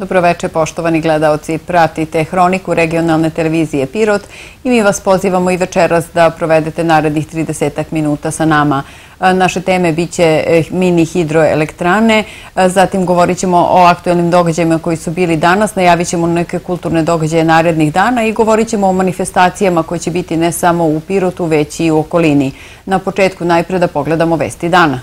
Dobroveče, poštovani gledaoci. Pratite Hroniku regionalne televizije Pirot i mi vas pozivamo i večeras da provedete narednih 30 minuta sa nama. Naše teme biće mini hidroelektrane, zatim govorit ćemo o aktuelnim događajima koji su bili danas, najavit ćemo neke kulturne događaje narednih dana i govorit ćemo o manifestacijama koje će biti ne samo u Pirotu, već i u okolini. Na početku najpre da pogledamo vesti dana.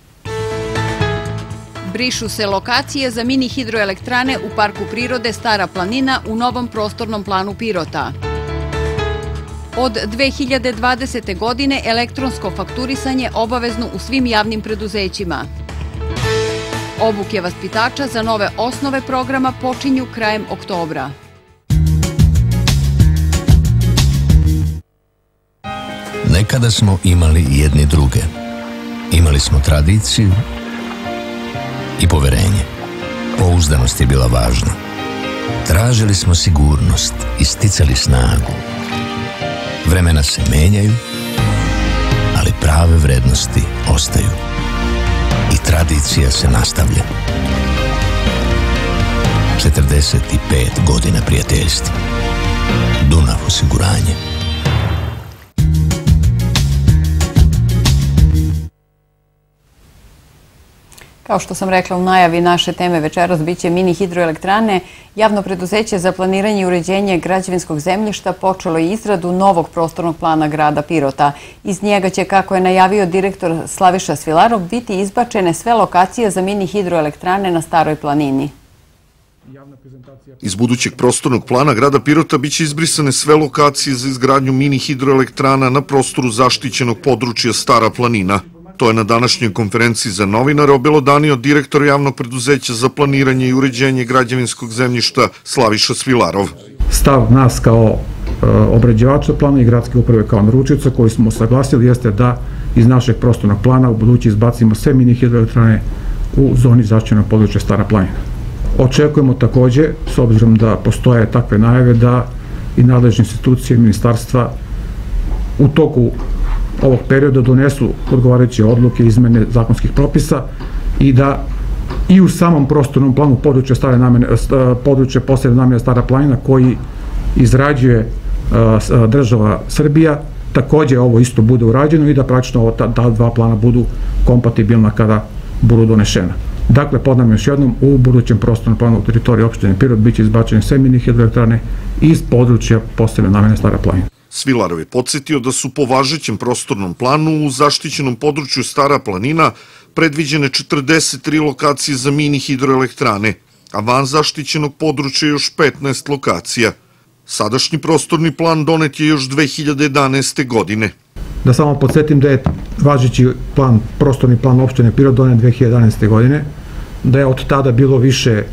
Brišu se lokacije za mini hidroelektrane u Parku prirode Stara planina u novom prostornom planu Pirota. Od 2020. godine elektronsko fakturisanje obavezno u svim javnim preduzećima. Obuke vaspitača za nove osnove programa počinju krajem oktobra. Nekada smo imali jedni druge. Imali smo tradiciju i poverenje. Pouzdanost je bila važna. Tražili smo sigurnost i sticali snagu. Vremena se menjaju, ali prave vrednosti ostaju. I tradicija se nastavlja. 45 godina prijateljstva. Dunav osiguranje. Kao što sam rekla u najavi naše teme večeras biće mini hidroelektrane. Javno preduzeće za planiranje i uređenje građevinskog zemljišta počelo je izradu novog prostornog plana grada Pirota. Iz njega će, kako je najavio direktor Slaviša Svilarov, biti izbačene sve lokacije za mini hidroelektrane na Staroj planini. Iz budućeg prostornog plana grada Pirota biće izbrisane sve lokacije za izgradnju mini hidroelektrana na prostoru zaštićenog područja Stara planina. To je na današnjoj konferenciji za novinare obelodanio direktor javnog preduzeća za planiranje i uređenje građevinskog zemljišta Slaviša Svilarov. Stav nas kao obrađivača plana i gradske uprave kao naručioca koji smo saglasili jeste da iz našeg prostornog plana u budući izbacimo sve mini hidroelektrane u zoni zaštićenog područja Stara planina. Očekujemo takođe, s obzirom da postoje takve najave, da i nadležne institucije ministarstva u toku ovog perioda donesu odgovarajuće odluke, izmene zakonskih propisa i da i u samom prostornom planu područja posebne namene Stara planina koji izrađuje država Srbija, takođe ovo isto bude urađeno i da praktično ta dva plana budu kompatibilna kada budu donešena. Dakle, ponavljam još jednom, u budućem prostornom planu u teritoriji opštine Pirot biće izbačene sve mini hidroelektrane iz područja posebne namene Stara planina. Svilarov je podsjetio da su po važećem prostornom planu u zaštićenom području Stara planina predviđene 43 lokacije za mini hidroelektrane, a van zaštićenog područja još 15 lokacija. Sadašnji prostorni plan donet je još 2011. godine. Da samo podsjetim da je važeći prostorni plan opštine Pirot donet 2011. godine, da je od tada bilo više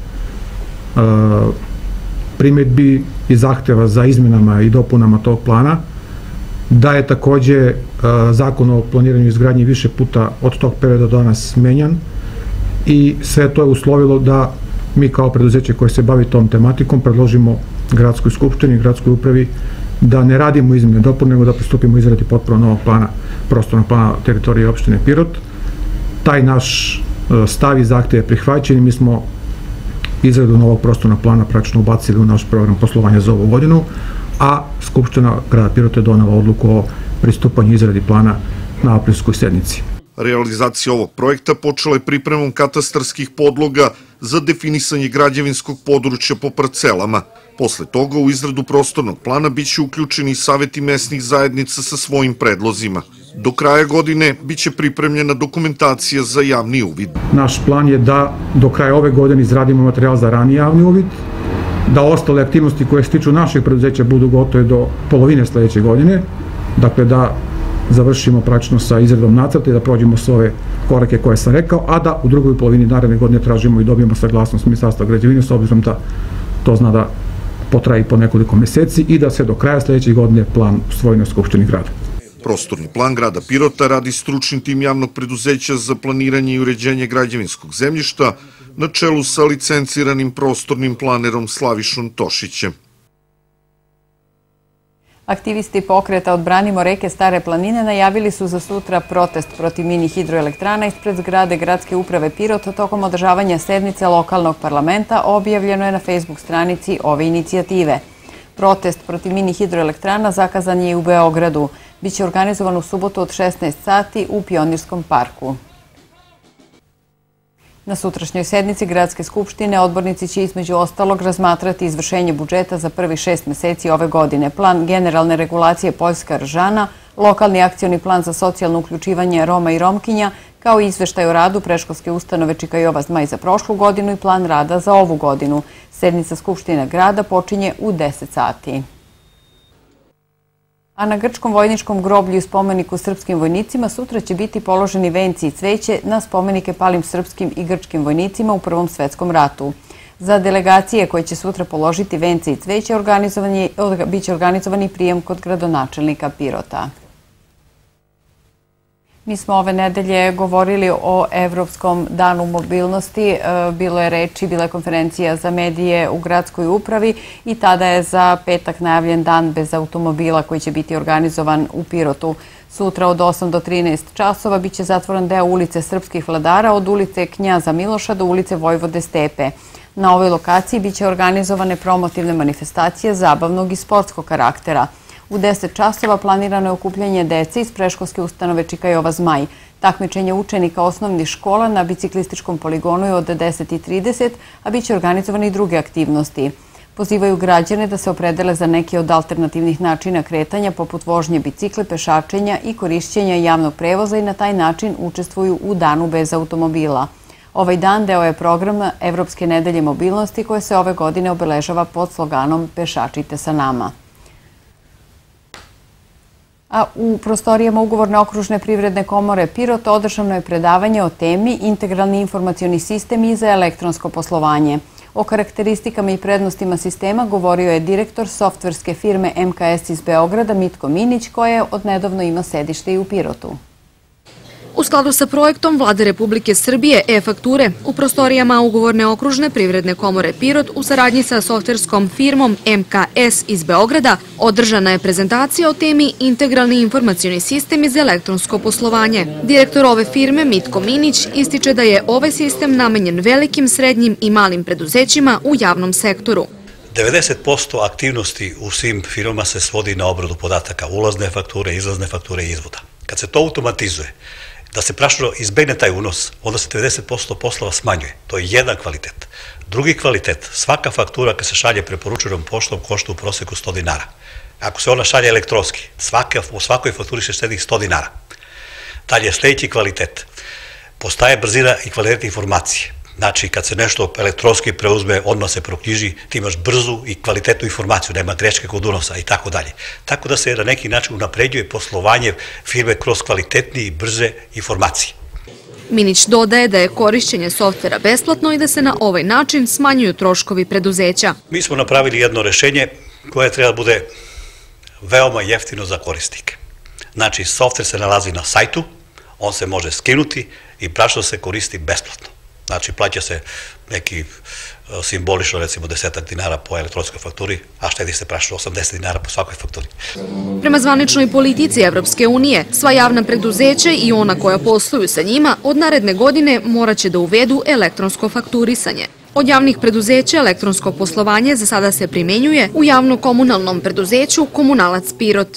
primedbi i zahteva za izmenama i dopunama tog plana, da je takođe zakon o planiranju i izgradnji više puta od tog perioda do danas menjan i sve to je uslovilo da mi kao preduzeće koje se bavi tom tematikom predložimo gradskoj skupštini i gradskoj upravi da ne radimo izmene dopune, nego da pristupimo izradi potpuno novog plana, prostornog plana teritorije opštine Pirot. Taj naš stav i zahtev je prihvaćen i mi smo izradu novog prostornog plana praktično ubacili u naš program poslovanja za ovu godinu, a Skupština grada Pirota je donela odluku o pristupanju izradi plana na aprilskoj sednici. Realizacija ovog projekta počela je pripremom katastarskih podloga za definisanje građevinskog područja po parcelama. Posle toga u izradu prostornog plana biće uključeni saveti mesnih zajednica sa svojim predlozima. Do kraja godine biće pripremljena dokumentacija za javni uvid. Naš plan je da do kraja ove godine izradimo materijal za rani javni uvid, da ostale aktivnosti koje se tiču našeg preduzeća budu gotove do polovine sledeće godine, dakle da završimo praktično sa izradom nacrta i da prođemo sve ove korake koje sam rekao, a da u drugoj polovini naredne godine tražimo i dobijemo saglasnost Ministarstva građevine, s obzirom da to zna da potraji po nekoliko meseci i da se do kraja sledeće godine plan usvoji na Skupštini grada. Prostorni plan grada Pirota radi stručni tim javnog preduzeća za planiranje i uređenje građevinskog zemljišta na čelu sa licenciranim prostornim planerom Slavišom Tošićem. Aktivisti pokreta Odbranimo reke Stare planine najavili su za sutra protest protiv mini hidroelektrana ispred zgrade Gradske uprave Pirot tokom održavanja sednice lokalnog parlamenta, objavljeno je na Facebook stranici ove inicijative. Protest protiv mini hidroelektrana zakazan je i u Beogradu. Biće organizovan u subotu od 16 sati u Pionirskom parku. Na sutrašnjoj sednici Gradske skupštine odbornici će između ostalog razmatrati izvršenje budžeta za prvih 6 meseci ove godine, plan generalne regulacije Poljska Ržana, lokalni akcioni plan za socijalno uključivanje Roma i Romkinja, kao i izveštaj o radu predškolske ustanove Čikajova Zmaj za prošlu godinu i plan rada za ovu godinu. Sednica Skupštine grada počinje u 10 sati. A na Grčkom vojničkom groblju i spomeniku srpskim vojnicima sutra će biti položeni venci i cveće na spomenike palim srpskim i grčkim vojnicima u Prvom svetskom ratu. Za delegacije koje će sutra položiti vence i cveće biće organizovani prijem kod gradonačelnika Pirota. Mi smo ove nedelje govorili o Evropskom danu mobilnosti. Bilo je reči, bila je konferencija za medije u gradskoj upravi i tada je za petak najavljen dan bez automobila koji će biti organizovan u Pirotu. Sutra od 8 do 13 časova biće zatvoren deo ulice Srpskih vladara od ulice Knjaza Miloša do ulice Vojvode Stepe. Na ovoj lokaciji biće organizovane promotivne manifestacije zabavnog i sportskog karaktera. U 10 časova planirano je okupljanje dece iz predškolske ustanove Čikajova Zmaj. Takmičenje učenika osnovnih škola na biciklističkom poligonu je od 10:30, a biće organizovane i druge aktivnosti. Pozivaju građane da se opredele za neki od alternativnih načina kretanja poput vožnje bicikle, pešačenja i korišćenja javnog prevoza i na taj način učestvuju u danu bez automobila. Ovaj dan deo je programa Evropske nedelje mobilnosti koje se ove godine obeležava pod sloganom Pešačite sa nama. A u prostorijama Ugovorne okružne privredne komore Pirot održano je predavanje o temi Integralni informacioni sistem za elektronsko poslovanje. O karakteristikama i prednostima sistema govorio je direktor softverske firme MKS iz Beograda Mitko Minić, koja odnedavno ima sedište i u Pirotu. U skladu sa projektom Vlade Republike Srbije e-fakture u prostorijama Ugovorne okružne privredne komore Pirot u saradnji sa softverskom firmom MKS iz Beograda održana je prezentacija o temi Integralni informacioni sistem za elektronsko poslovanje. Direktor ove firme Mitko Minić ističe da je ovaj sistem namenjen velikim, srednjim i malim preduzećima u javnom sektoru. 90% aktivnosti u svim firmama se svodi na obradu podataka, ulazne fakture, izlazne fakture i izvoda. Kad se to automatizuje, da se praktično izbegne taj unos, onda se 90% poslova smanjuje. To je jedan kvalitet. Drugi kvalitet, svaka faktura kad se šalje preporučenom poštom košta u proseku 100 dinara. Ako se ona šalje elektronski, u svakoj fakturi se štedi 100 dinara. Dalje, sljedeći kvalitet, postaje brzina i kvalitet informacije. Znači, kad se nešto elektronski preuzme, odmah se proknjiži, ti imaš brzu i kvalitetnu informaciju, nema greške kod unosa i tako dalje. Tako da se na neki način unapređuje poslovanje firme kroz kvalitetnije i brže informacije. Minić dodaje da je korišćenje softvera besplatno i da se na ovaj način smanjuju troškovi preduzeća. Mi smo napravili jedno rešenje koje treba da bude veoma jeftino za korisnike. Znači, softver se nalazi na sajtu, on se može skinuti i praktično se koristi besplatno. Znači, plaća se neki simbolično, recimo 10 dinara po elektronskoj fakturi, a štedi se praktično 80 dinara po svakoj fakturi. Prema zvaničnoj politici Evropske unije, sva javna preduzeća i ona koja posluju sa njima od naredne godine moraće da uvedu elektronsko fakturisanje. Od javnih preduzeća elektronsko poslovanje za sada se primenjuje u javno-komunalnom preduzeću Komunalac Pirot.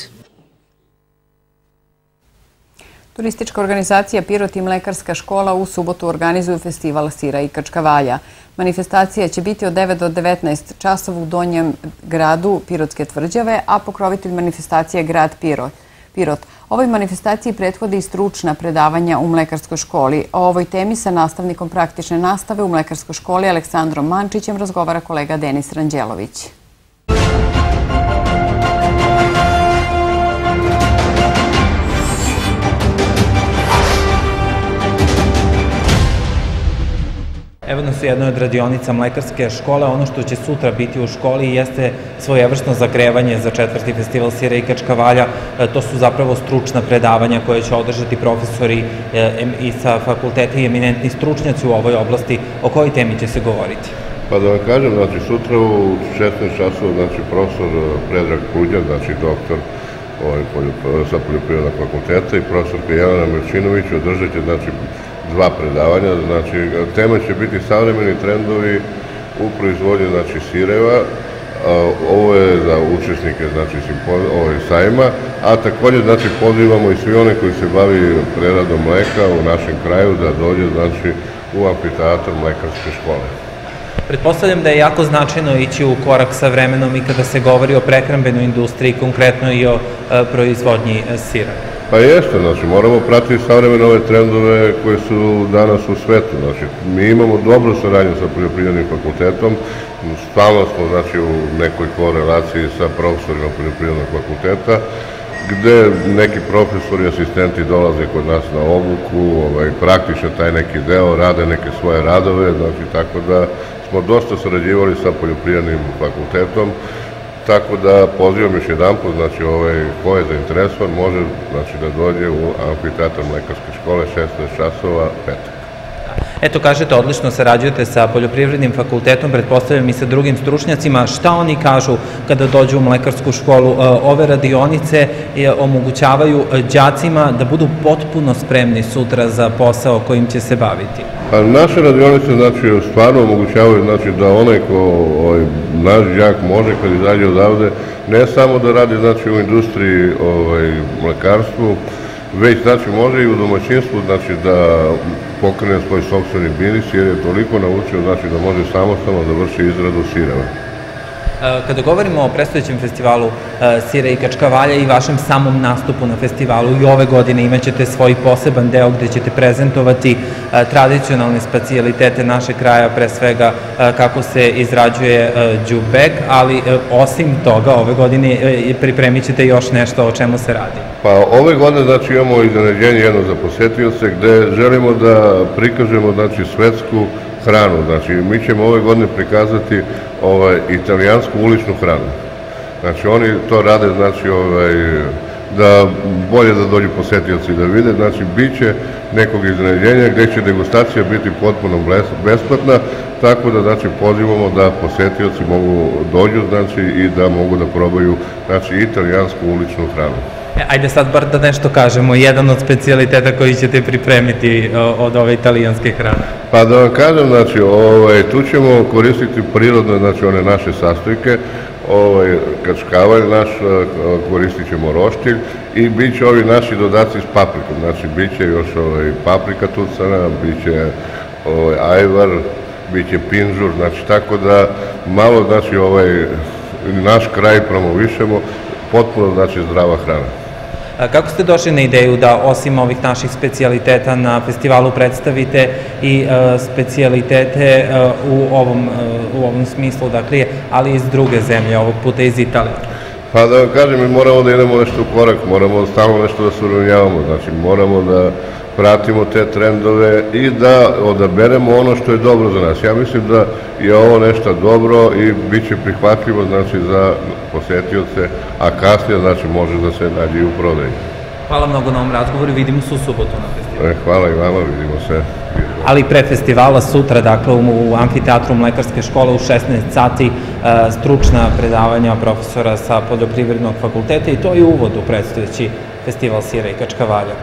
Turistička organizacija Pirot i Mlekarska škola u subotu organizuju festival sira i kačkavalja. Manifestacija će biti od 9 do 19 časova u Donjem gradu Pirotske tvrđave, a pokrovitelj manifestacije je grad Pirot. Ovoj manifestaciji prethode i stručna predavanja u Mlekarskoj školi. O ovoj temi sa nastavnikom praktične nastave u Mlekarskoj školi Aleksandrom Mančićem razgovara kolega Denis Ranđelović. Evo nas u jednoj od radionica Mlekarske škole. Ono što će sutra biti u školi jeste svojevrsno zagrevanje za 4. festival sira i kačkavalja. To su zapravo stručna predavanja koje će održati profesori i sa fakulteta i eminentni stručnjaci u ovoj oblasti. O kojoj temi će se govoriti? Pa da vam kažem, znači sutra u 16 časova, znači profesor Predrag Puđan, znači doktor sa poljoprivrednog fakulteta i profesorka Jelena Milčinović održat će znači 2 predavanja, znači tema će biti savremeni trendovi u proizvodnji znači sireva. Ovo je za učesnike znači sajma, a također znači pozivamo i svi one koji se bavi preradom mleka u našem kraju da dođe znači u amfiteatr mlekarske škole. Pretpostavljam da je jako značajno ići u korak sa vremenom i kada se govori o prehrambenoj industriji, konkretno i o proizvodnji sira. Pa jeste, znači moramo pratiti savremene ove trendove koje su danas u svetu. Znači, mi imamo dobru saradnju sa poljoprivrednim fakultetom, stalno smo znači u nekoj korelaciji sa profesorima poljoprivrednog fakulteta, gde neki profesori i asistenti dolaze kod nas na obuku, praktično taj neki deo, rade neke svoje radove, znači tako da smo dosta sarađivali sa poljoprivrednim fakultetom, tako da pozivam još jedan put, znači ko je zainteresovan može znači da dođe u amfiteatr mlekarske škole 16 časova petak. Eto, kažete, odlično sarađujete sa poljoprivrednim fakultetom, pretpostavljam i sa drugim stručnjacima. Šta oni kažu kada dođu u mlekarsku školu? Ove radionice omogućavaju đacima da budu potpuno spremni sutra za posao kojim će se baviti. Naše radionice znači stvarno omogućavaju znači da onaj ko naš đak može kad izađe odavde ne samo da radi znači u industriji mlekarstvu, već znači može i u domaćinstvu znači da pokrene svoj sopstveni biznis jer je toliko naučio znači da može samostalno da vrši izradu sireva. Kada govorimo o predstojećem festivalu sira i kačkavalja i vašem samom nastupu na festivalu, i ove godine imat ćete svoj poseban deo gde ćete prezentovati tradicionalne specijalitete našeg kraja, pre svega kako se izrađuje đubek, ali osim toga ove godine pripremit ćete još nešto o čemu se radi. Pa ove godine znači imamo iznenađenje jedno za posetioce gde želimo da prikažemo znači svetsku hranu, znači mi ćemo ove godine prikazati italijansku uličnu hranu. Znači oni to rade znači da bolje da dođu posetioci da vide, znači bit će nekog iznenađenja gde će degustacija biti potpuno besplatna, tako da znači pozivamo da posetioci mogu dođu znači i da mogu da probaju znači italijansku uličnu hranu. Ajde sad bar da nešto kažemo, jedan od specijaliteta koji ćete pripremiti od ove italijanske hrane. Pa da vam kažem, znači, tu ćemo koristiti prirodne, znači, one naše sastojke, kačkavalj naš, koristit ćemo roštilj i bit će ovi naši dodaci s paprikom, znači, bit će još paprika tucana, bit će ajvar, bit će pinžur, znači, tako da malo, znači, naš kraj promovišemo, potpuno, znači, zdrava hrana. Kako ste došli na ideju da osim ovih naših specijaliteta na festivalu predstavite i specijalitete u ovom smislu, dakle, ali iz druge zemlje, ovog puta iz Italije? Pa da vam kažem, mi moramo da idemo nešto u korak, moramo stalno nešto da surovnjavamo, znači moramo da pratimo te trendove i da odaberemo ono što je dobro za nas. Ja mislim da je ovo nešto dobro i bit će prihvatljivo znači za posetioce, a kasnije znači može da se nađe i u prodaji. Hvala mnogo na ovom razgovoru i vidimo se u subotu na festivalu. Hvala i vama, vidimo se. Ali pre festivala sutra, dakle u amfiteatru Mlekarske škole u 16 sati stručna predavanja profesora sa poljoprivrednog fakulteta i to je uvod u predstojeći festival sira i kačkavalja.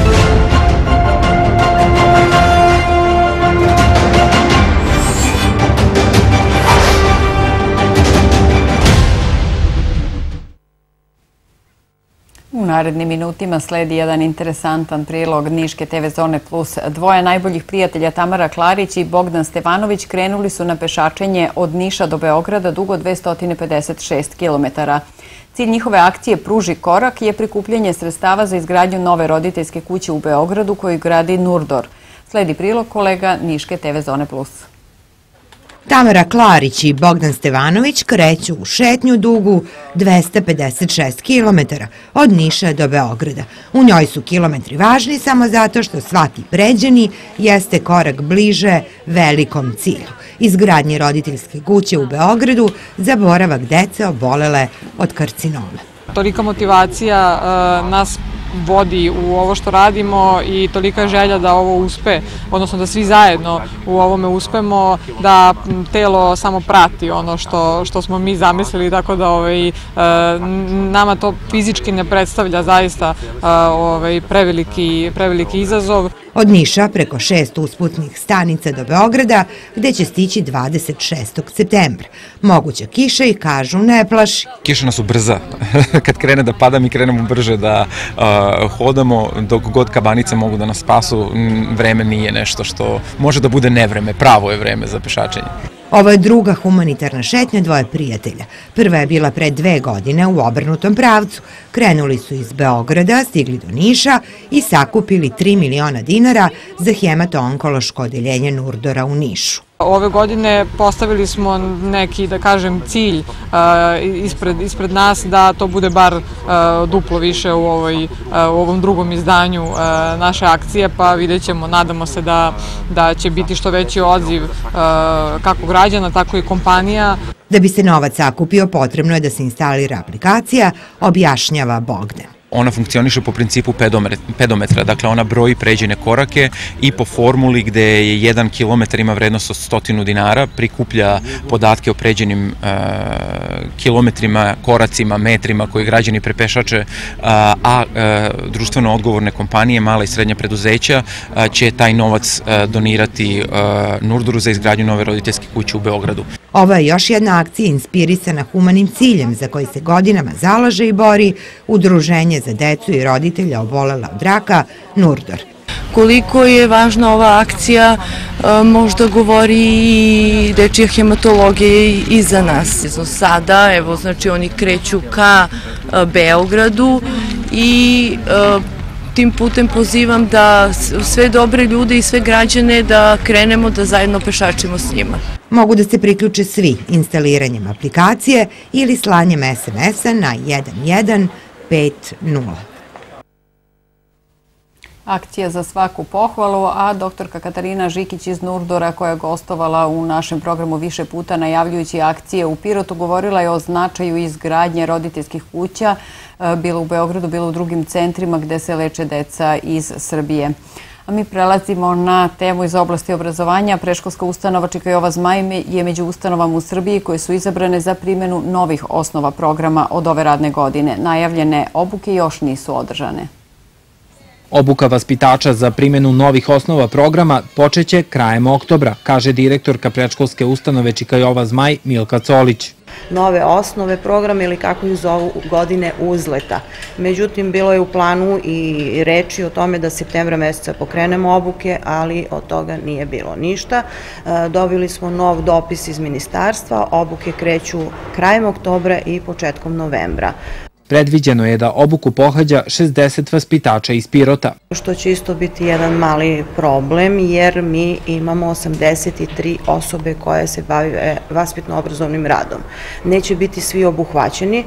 U narednim minutima sledi jedan interesantan prilog Niške TV Zone Plus. Dvoje najboljih prijatelja Tamara Klarić i Bogdan Stevanović krenuli su na pešačenje od Niša do Beograda dugo 256 km. Cilj njihove akcije Pruži korak je prikupljanje sredstava za izgradnju nove roditeljske kuće u Beogradu koju gradi Nurdor. Sledi prilog kolega Niške TV Zone Plus. Tamara Klarić i Bogdan Stevanović kreću u šetnju dugu 256 km od Niša do Beograda. U njoj su kilometri važni samo zato što svaki pređeni jeste korak bliže velikom cilju. Izgradnje roditeljske kuće u Beogradu za boravak dece obolele od karcinoma. Tolika motivacija nas vodi u ovo što radimo i tolika želja da ovo uspe, odnosno da svi zajedno u ovome uspemo, da telo samo prati ono što smo mi zamislili, tako da nama to fizički ne predstavlja zaista preveliki izazov. Od Niša preko 6 usputnih stanica do Beograda, gde će stići 26. septembra. Moguća kiša i kažu ne plaši. Kiša nas ubrza. Kad krene da pada, mi krenemo brže da hodamo, dok god kabanice mogu da nas spasu, vreme nije nešto što može da bude nevreme, pravo je vreme za pešačenje. Ovo je druga humanitarna šetnja dvoje prijatelja. Prva je bila pre 2 godine u obrnutom pravcu. Krenuli su iz Beograda, stigli do Niša i sakupili 3 miliona dinara za hemato-onkološko odeljenje Nurdora u Nišu. Ove godine postavili smo neki, da kažem, cilj ispred nas da to bude bar duplo više u ovom drugom izdanju naše akcije, pa vidjet ćemo, nadamo se da će biti što veći odziv kako građana, tako i kompanija. Da bi se novac sakupio, potrebno je da se instalira aplikacija, objašnjava Bogdan. Ona funkcioniše po principu pedometra, dakle ona broji pređene korake i po formuli gde je 1 kilometar ima vrednost od 100 dinara, prikuplja podatke o pređenim kilometrima, koracima, metrima koji građani prepešače, a društveno odgovorne kompanije, mala i srednja preduzeća će taj novac donirati Nurdoru za izgradnju nove roditeljske kuće u Beogradu. Ovo je još jedna akcija inspirisana humanim ciljem za koji se godinama zalaže i bori Udruženje za decu i roditelja obolela od raka Nurdor. Koliko je važna ova akcija možda govori i dečija hematologija i za nas. Sada, evo, znači oni kreću ka Beogradu i tim putem pozivam da sve dobre ljude i sve građane da krenemo da zajedno pešačimo s njima. Mogu da se priključe svi instaliranjem aplikacije ili slanjem SMS-a na 1150. Akcija za svaku pohvalu, a doktorka Katarina Žikić iz Nurdora, koja je gostovala u našem programu više puta najavljujući akcije u Pirotu, govorila je o značaju izgradnje roditeljskih kuća, bilo u Beogradu, bilo u drugim centrima gde se leče deca iz Srbije. A mi prelazimo na temu iz oblasti obrazovanja. Predškolska ustanova Čika Jova Zmaj je među ustanovama u Srbiji koje su izabrane za primjenu novih osnova programa od ove radne godine. Najavljene obuke još nisu održane. Obuka vaspitača za primjenu novih osnova programa počeće krajem oktobra, kaže direktorka predškolske ustanove Čika Jova Zmaj Milka Colić. Nove osnove programa ili kako ih zovu godine uzleta. Međutim, bilo je u planu i reči o tome da septembra meseca pokrenemo obuke, ali od toga nije bilo ništa. Dobili smo nov dopis iz ministarstva, obuke kreću krajem oktobra i početkom novembra. Predviđeno je da obuku pohađa 60 vaspitača iz Pirota. Što će isto biti jedan mali problem, jer mi imamo 83 osobe koje se bave vaspitno-obrazovnim radom. Neće biti svi obuhvaćeni,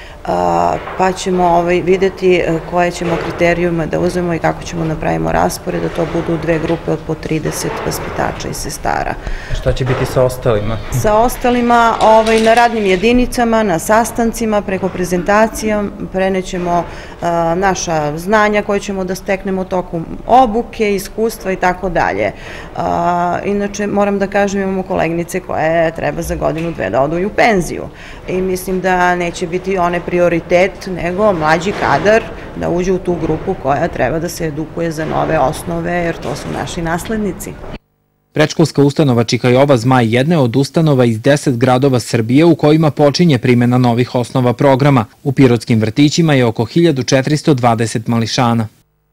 pa ćemo vidjeti koje ćemo kriterijuma da uzmemo i kako ćemo napravimo raspored, da to budu 2 grupe od po 30 vaspitača i sestara. Šta će biti sa ostalima? Sa ostalima na radnim jedinicama, na sastancima, preko prezentacija, prenećemo naša znanja koje ćemo da steknemo tokom obuke, iskustva i tako dalje. Inače, moram da kažem, imamo koleginice koje treba za godinu, 2 da odu u penziju i mislim da neće biti one prioritet, nego mlađi kadar da uđe u tu grupu koja treba da se edukuje za nove osnove, jer to su naši naslednici. Predškolska ustanova Čika Jova Zmaj jedna je od ustanova iz 10 gradova Srbije u kojima počinje primjena novih osnova programa. U pirotskim vrtićima je oko 1420 mališana.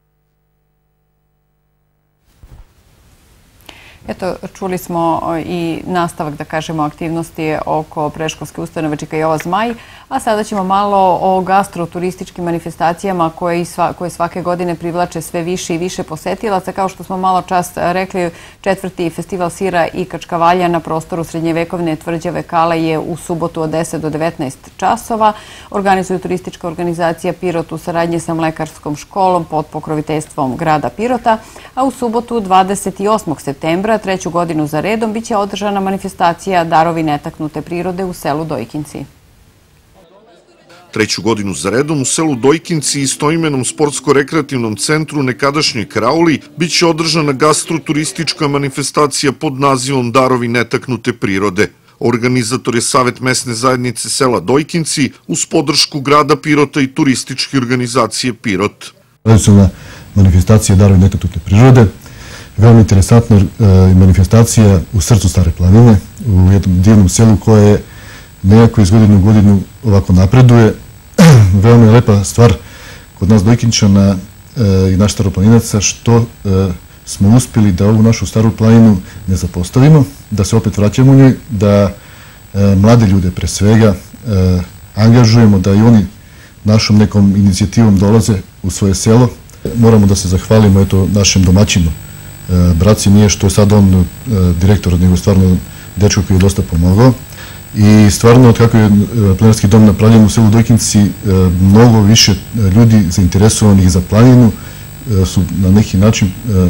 Eto, čuli smo i nastavak, da kažemo, aktivnosti oko predškolske ustanove Čika Jova Zmaj, a sada ćemo malo o gastroturističkim manifestacijama koje svake godine privlače sve više i više posetilaca. Kao što smo malo čas rekli, 4. festival sira i kačkavalja na prostoru srednjevekovne tvrđave Kala je u subotu od 10 do 19 časova. Organizuje turistička organizacija Pirot u saradnji sa Mlekarskom školom pod pokroviteljstvom grada Pirota, a u subotu 28. septembra 3. godinu za redom biće održana manifestacija Darovi netaknute prirode u selu Dojkinci. Treću godinu za redom u selu Dojkinci i istoimenom sportsko-rekreativnom centru nekadašnjoj Krauli biće održana gastroturistička manifestacija pod nazivom Darovi netaknute prirode. Organizator je Savet mesne zajednice sela Dojkinci uz podršku grada Pirota i turističke organizacije Pirot. Tradicionalna manifestacija Darovi netaknute prirode, veoma interesantna manifestacija u srcu Stare planine, u jednom divnom selu koje nekako iz godine u godinu ovako napreduje. Veoma je lepa stvar kod nas Dojkinčana i naš staroplaninaca što smo uspjeli da ovu našu staru planinu ne zapostavimo, da se opet vraćamo u njoj, da mlade ljude pre svega angažujemo, da i oni našom nekom inicijativom dolaze u svoje selo. Moramo da se zahvalimo našem domaćinu. Braci nije što je sad on direktor, nego stvarno dečko koji je dosta pomogao. I stvarno, od kako je planinarski dom napravljen u selu Dojkinci, mnogo više ljudi zainteresovanih za planinu su na neki način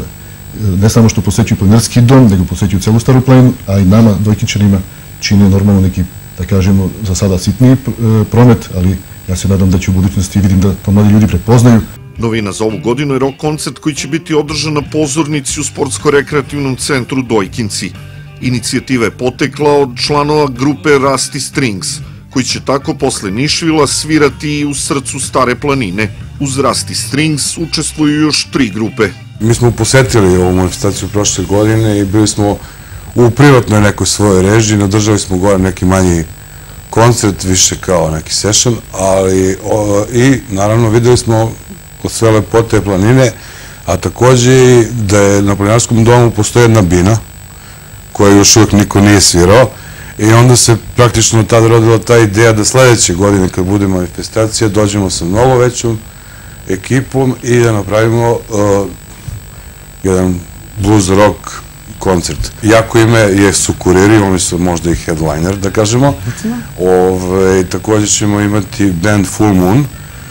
ne samo što posećuju planinarski dom, nego posećuju celu Staru planinu, a i nama, Dojkinčanima, čine normalno neki, da kažemo, za sada sitniji promet, ali ja se nadam da će u budućnosti, vidim da to mladi ljudi prepoznaju. Novina za ovu godinu je rock koncert koji će biti održan na pozornici u sportsko-rekreativnom centru Dojkinci. Inicijativa je potekla od članova grupe Rusty Strings, koji će tako posle Nišvila svirati i u srcu Stare planine. Uz Rusty Strings učestvuju još 3 grupe. Mi smo posetili ovu manifestaciju prošle godine i bili smo u privatnoj nekoj svojoj režiji, održali smo gore neki manji koncert, više kao neki session, ali i naravno videli smo od sve lepote planine, a takođe da je na planinarskom domu postoji jedna bina koju još uvijek niko nije svirao i onda se praktično tada rodila ta ideja da sledeće godine kad bude manifestacija dođemo sa mnogo većom ekipom i da napravimo jedan blues rock koncert. Jako ime je Sukuriri, oni su možda i headliner, da kažemo. Također ćemo imati band Full Moon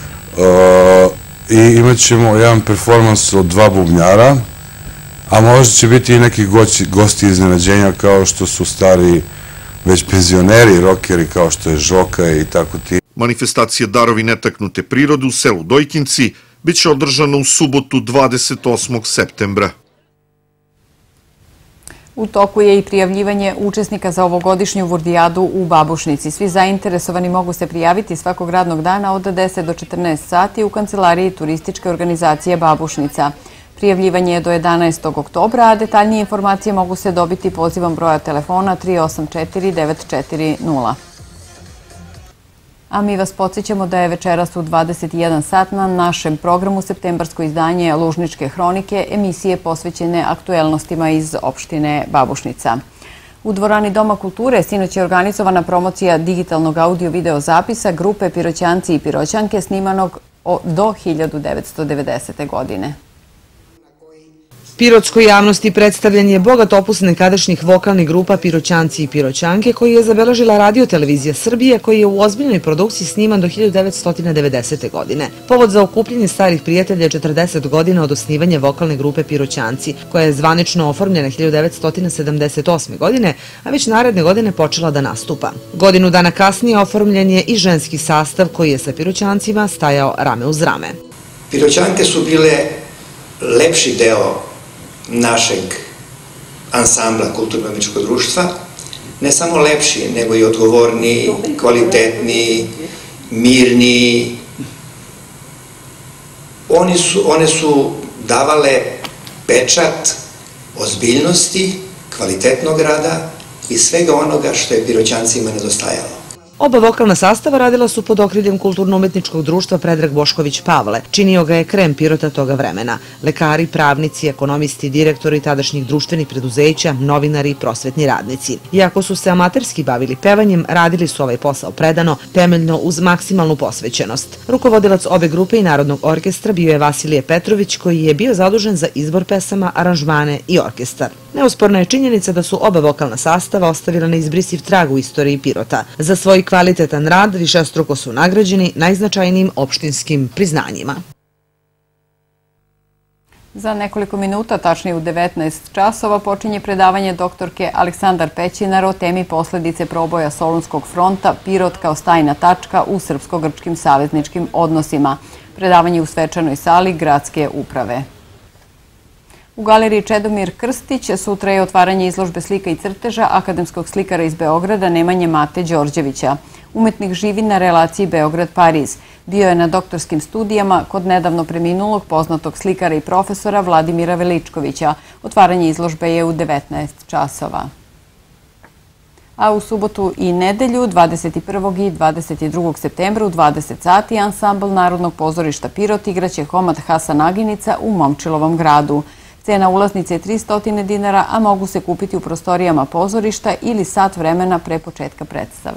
i imat ćemo jedan performans od 2 bubnjara, a možda će biti i neki gosti iznenađenja kao što su stari već penzioneri, rokeri kao što je Žoka i tako ti. Manifestacija Darovi netaknute prirode u selu Dojkinci biće održana u subotu 28. septembra. U toku je i prijavljivanje učesnika za ovogodišnju Vurdijadu u Babušnici. Svi zainteresovani mogu se prijaviti svakog radnog dana od 10 do 14 sati u kancelariji turističke organizacije Babušnica. Prijavljivanje je do 11. oktobra, a detaljnije informacije mogu se dobiti pozivom broja telefona 384 940. A mi vas podsjećamo da je večeras u 21 sat na našem programu septembarsko izdanje Lužničke hronike, emisije posvećene aktuelnostima iz opštine Babušnica. U dvorani Doma kulture sinoć je organizovana promocija digitalnog audio-video zapisa grupe Piroćanci i Piroćanke snimanog do 1990. godine. Pirotskoj javnosti predstavljen je bogat opus nekadašnjih vokalnih grupa Piroćanci i Piroćanke koji je zabeležila Radio-televizija Srbije koji je u ozbiljnoj produkciji sniman do 1990. godine. Povod za okupljenje starih prijatelja je 40 godina od osnivanja vokalne grupe Piroćanci koja je zvanično oformljena 1978. godine, a već naredne godine počela da nastupa. Godinu dana kasnije oformljen je i ženski sastav koji je sa Piroćancima stajao rame uz rame. Piroćanke su bile lepši deo našeg ansambla kulturno-umetničkog društva, ne samo lepši, nego i odgovorni, kvalitetni, mirni. One su davale pečat ozbiljnosti, kvalitetnog rada i svega onoga što je Piroćancima nedostajalo. Oba vokalna sastava radila su pod okriljem kulturno-umetničkog društva Predrag Bošković Pavle. Činio ga je krem Pirota toga vremena. Lekari, pravnici, ekonomisti, direktori tadašnjih društvenih preduzeća, novinari i prosvetni radnici. Iako su se amaterski bavili pevanjem, radili su ovaj posao predano, temeljno uz maksimalnu posvećenost. Rukovodilac obe grupe i Narodnog orkestra bio je Vasilije Petrović, koji je bio zadužen za izbor pesama, aranžmane i orkestar. Neusporna je činjenica da su oba vokalna sastava ostavila neizbrisiv trag u istoriji Pirota. Za svoj kvalitetan rad višestruko su nagrađeni najznačajnijim opštinskim priznanjima. Za nekoliko minuta, tačnije u 19 časova, počinje predavanje doktorke Aleksandar Pećinar o temi posledice proboja Solunskog fronta, Pirot kao stajna tačka u srpsko-grčkim savezničkim odnosima. Predavanje u svečanoj sali gradske uprave. U galeriji Čedomir Krstić sutra je otvaranje izložbe slika i crteža akademskog slikara iz Beograda Nemanje Mate Đorđevića. Umetnik živi na relaciji Beograd-Pariz. Bio je na doktorskim studijama kod nedavno preminulog poznatog slikara i profesora Vladimira Veličkovića. Otvaranje izložbe je u 19 časova. A u subotu i nedelju, 21. i 22. septembra u 20 sati, ansambl Narodnog pozorišta Pirot igraće komad Hasan Aginica u Momčilovom gradu. Cena ulaznice je 300 dinara, a mogu se kupiti u prostorijama pozorišta ili sat vremena pre početka predstave.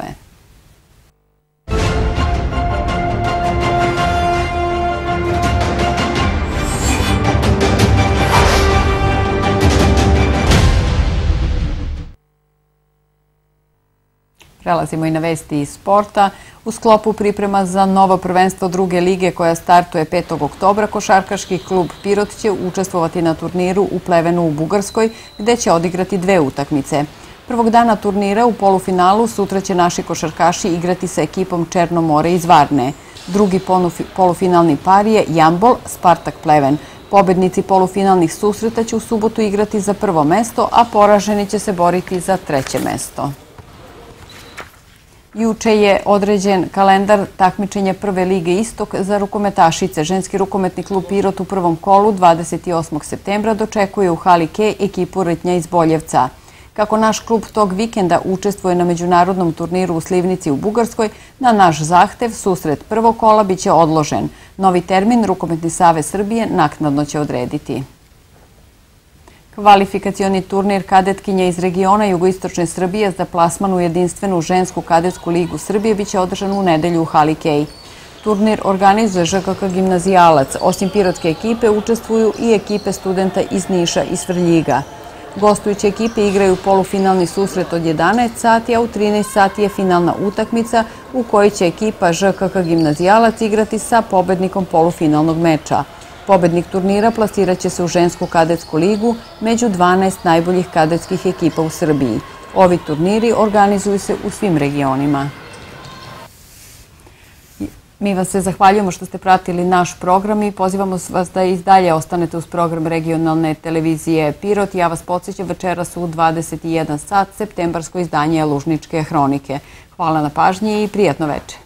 Prelazimo i na vesti iz sporta. U sklopu priprema za novo prvenstvo druge lige koja startuje 5. oktobra, košarkaški klub Pirot će učestvovati na turniru u Plevenu u Bugarskoj, gde će odigrati 2 utakmice. Prvog dana turnira u polufinalu sutra će naši košarkaši igrati sa ekipom Černo more iz Varne. Drugi polufinalni par je Jambol Spartak Pleven. Pobednici polufinalnih susreta će u subotu igrati za prvo mesto, a poraženi će se boriti za 3. mesto. Juče je određen kalendar takmičenja Prve lige Istok za rukometašice. Ženski rukometni klub Pirot u prvom kolu 28. septembra dočekuje u hali K ekipu Rtnja iz Boljevca. Kako naš klub tog vikenda učestvuje na međunarodnom turniru u Slivnici u Bugarskoj, na naš zahtev susret prvog kola biće odložen. Novi termin Rukometni savez Srbije naknadno će odrediti. Kvalifikacioni turnir kadetkinja iz regiona jugoistočne Srbije za plasman u jedinstvenu žensku kadetsku ligu Srbije biće održan u nedelju u hali Kej. Turnir organizuje ŽKK Gimnazijalac. Osim pirotske ekipe učestvuju i ekipe studenta iz Niša i Svrljiga. Gostujuće ekipe igraju polufinalni susret od 11 sati, a u 13 sati je finalna utakmica u kojoj će ekipa ŽKK Gimnazijalac igrati sa pobednikom polufinalnog meča. Pobednik turnira plasirat će se u žensku kadetsku ligu među 12 najboljih kadetskih ekipa u Srbiji. Ovi turniri organizuju se u svim regionima. Mi vam se zahvaljujemo što ste pratili naš program i pozivamo vas da i dalje ostanete uz program regionalne televizije Pirot. Ja vas podsjećam večeras u 21 sat septembarsko izdanje Lužničke hronike. Hvala na pažnji i prijatno večer.